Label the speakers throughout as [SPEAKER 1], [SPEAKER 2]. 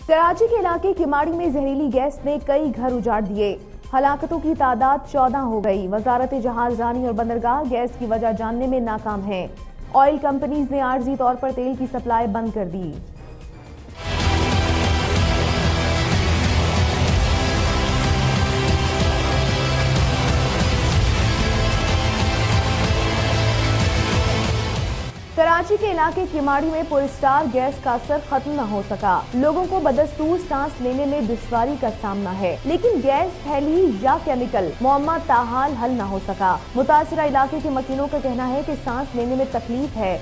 [SPEAKER 1] कराची के इलाके किमाड़ी में जहरीली गैस ने कई घर उजाड़ दिए। हलाकतों की तादाद 14 हो गई। वजारत जहाजरानी और बंदरगाह गैस की वजह जानने में नाकाम है। ऑयल कंपनीज ने आर्जी तौर पर तेल की सप्लाई बंद कर दी। कराची के इलाके किमाड़ी में पुरस्टार गैस का असर खत्म न हो सका। लोगों को बदस्तूर सांस लेने में दुश्वारी का सामना है, लेकिन गैस फैली या केमिकल मुअम्मा ताहाल हल न हो सका। मुतासरा इलाके के मकीनों का कहना है कि सांस लेने में तकलीफ है।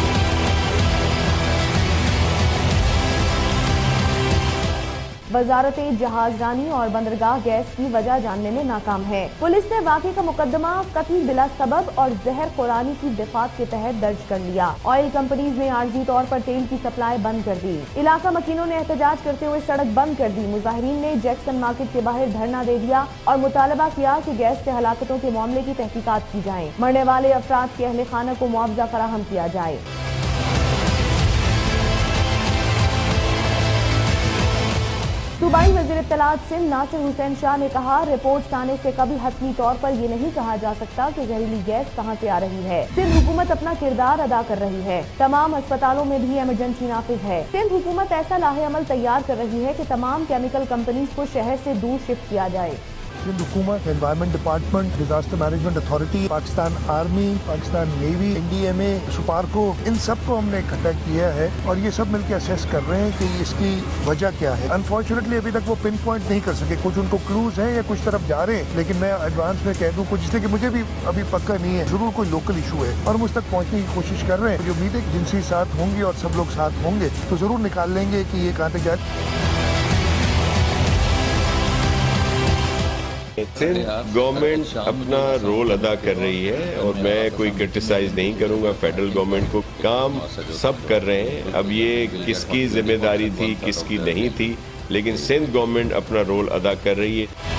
[SPEAKER 1] वजारत जहाजरानी और बंदरगाह गैस की वजह जानने में नाकाम है। पुलिस ने वाक़े का मुकदमा कत्ल बिला सबब और जहर खुरानी की दफात के तहत दर्ज कर लिया। ऑयल कंपनीज ने आर्जी तौर पर तेल की सप्लाई बंद कर दी। इलाका मकीनों ने एहतजाज करते हुए सड़क बंद कर दी। मुजाहिरीन ने जैक्सन मार्केट के बाहर धरना दे दिया और मुतालबा किया कि गैस से हलाकतों के मामले की तहकीकात की जाए। मरने वाले अफराद के अहले खाना को मुआवजा फराहम किया जाए। सूबाई वज़ीर इत्तलात सिंध नासिर हुसैन शाह ने कहा, रिपोर्ट्स आने से कभी हतमी तौर पर ये नहीं कहा जा सकता कि जहरीली गैस कहां से आ रही है। सिंध हुकूमत अपना किरदार अदा कर रही है। तमाम अस्पतालों में भी इमरजेंसी नाफिज है। सिंध हुकूमत ऐसा लाहेअमल तैयार कर रही है कि तमाम केमिकल कंपनीज को शहर से दूर शिफ्ट किया जाए।
[SPEAKER 2] सिंध हुकूमत, environment department, disaster management authority, Pakistan army, Pakistan navy, NDMA, SUPARCO, इन सबको हमने इकट्ठा किया है और ये सब मिलकर असेस कर रहे हैं कि इसकी वजह क्या है। अनफॉर्चुनेटली अभी तक वो पिन पॉइंट नहीं कर सके। कुछ उनको क्लूज हैं या कुछ तरफ जा रहे हैं, लेकिन मैं एडवांस में कह दूं कुछ, इसलिए कि मुझे भी अभी पक्का नहीं है। जरूर कोई लोकल इशू है और मुझ तक पहुंचने की कोशिश कर रहे हैं। जो उम्मीद है कि जिनसे साथ होंगे और सब लोग साथ होंगे तो जरूर निकाल लेंगे कि ये कहां तक जाए।
[SPEAKER 3] सिंध गवर्नमेंट अपना रोल अदा कर रही है और मैं कोई क्रिटिसाइज नहीं करूंगा फेडरल गवर्नमेंट को। काम सब कर रहे हैं। अब ये किसकी जिम्मेदारी थी किसकी नहीं थी, लेकिन सिंध गवर्नमेंट अपना रोल अदा कर रही है।